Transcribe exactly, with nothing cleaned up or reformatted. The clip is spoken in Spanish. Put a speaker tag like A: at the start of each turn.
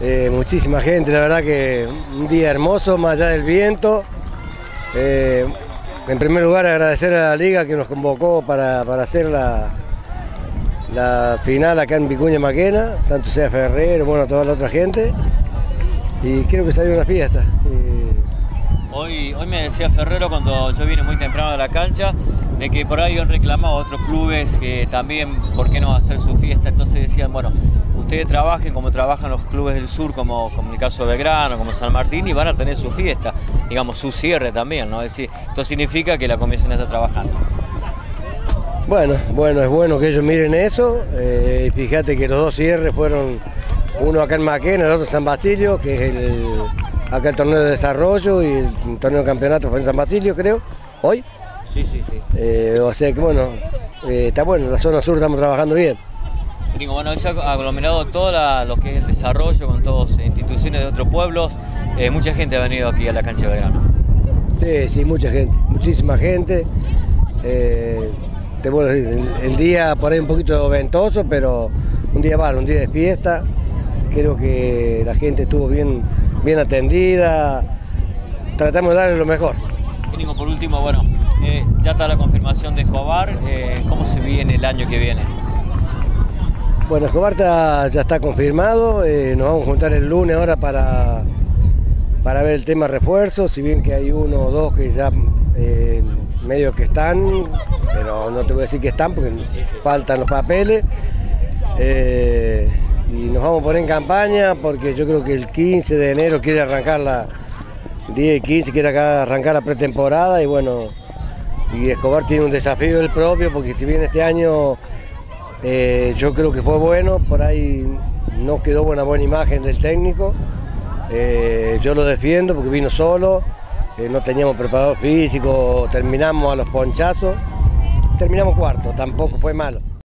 A: Eh, muchísima gente, la verdad que un día hermoso, más allá del viento. Eh, en primer lugar agradecer a la liga que nos convocó para, para hacer la, la final acá en Vicuña Maquena, tanto sea Ferrero, bueno, toda la otra gente. Y creo que salió una fiesta. Eh,
B: Hoy, hoy me decía Ferrero cuando yo vine muy temprano a la cancha de que por ahí han reclamado a otros clubes que también, ¿por qué no hacer su fiesta? Entonces decían, bueno, ustedes trabajen como trabajan los clubes del sur, como, como el caso de Belgrano, como San Martín, y van a tener su fiesta, digamos, su cierre también, ¿no? Es decir, esto significa que la comisión está trabajando.
A: Bueno, bueno, es bueno que ellos miren eso. Eh, fíjate que los dos cierres fueron, uno acá en Maquena, el otro en San Basilio, que es el, acá el torneo de desarrollo, y el torneo de campeonato fue en San Basilio, creo, hoy.
B: Sí, sí, sí.
A: Eh, o sea que bueno, eh, está bueno, en la zona sur estamos trabajando bien.
B: Digo, bueno, se ha aglomerado todo la, lo que es el desarrollo con todas instituciones de otros pueblos. Eh, mucha gente ha venido aquí a la cancha de Belgrano.
A: Sí, sí, mucha gente, muchísima gente. Eh, te, bueno, el, el día por ahí un poquito ventoso, pero un día vale, un día de fiesta. Creo que la gente estuvo bien, bien atendida. Tratamos de darle lo mejor.
B: Y digo, por último, bueno, eh, ya está la confirmación de Escobar. Eh, ¿Cómo se viene el año que viene?
A: Bueno, Escobar está, ya está confirmado, eh, nos vamos a juntar el lunes ahora para, para ver el tema refuerzos, si bien que hay uno o dos que ya eh, medio que están, pero no te voy a decir que están porque faltan los papeles. Eh, y nos vamos a poner en campaña porque yo creo que el quince de enero quiere arrancar la, diez y quince quiere acá arrancar la pretemporada y bueno, y Escobar tiene un desafío del propio porque si bien este año Eh, yo creo que fue bueno, por ahí no quedó una buena imagen del técnico, eh, yo lo defiendo porque vino solo, eh, no teníamos preparador físico, terminamos a los ponchazos, terminamos cuarto, tampoco fue malo.